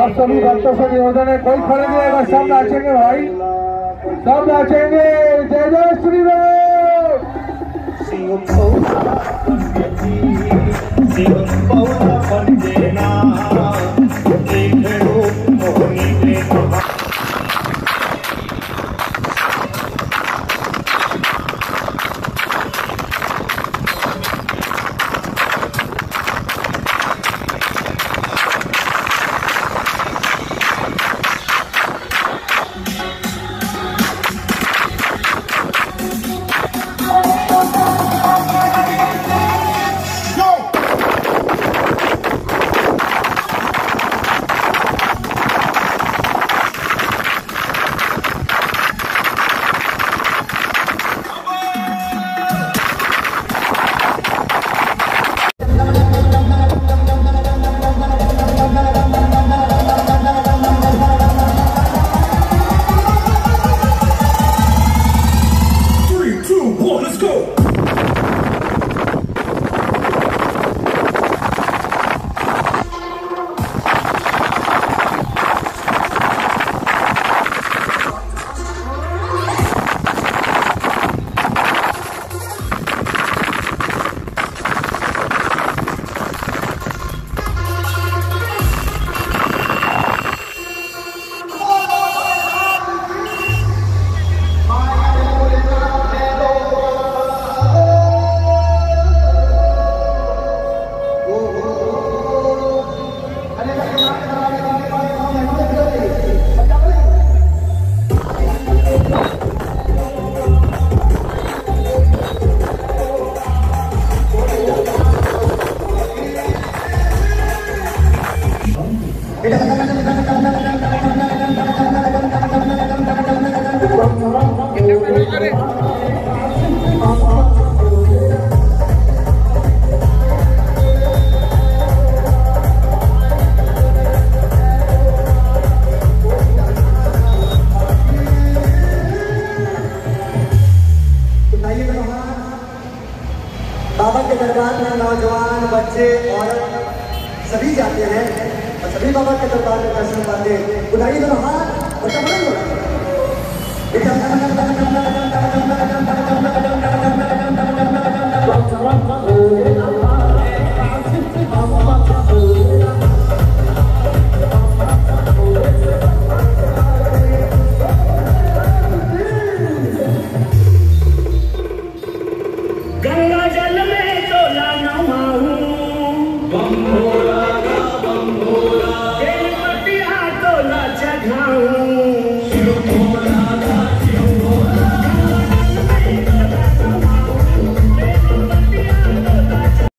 आप सभी भक्तों से निवेदन है, कोई खड़े नहीं रहेगा, सब नाचेंगे भाई, सब नाचेंगे। जय जय श्री राम। बाबा के दरबार में नौजवान, बच्चे, औरत सभी जाते हैं और सभी बाबा के दरबार में दर्शन पाते हैं। बुलाइए दोनों हाथ और गंगा जल में तोला नहाऊं, बम भोला, बेल पतिया तोला चढ़ाऊं।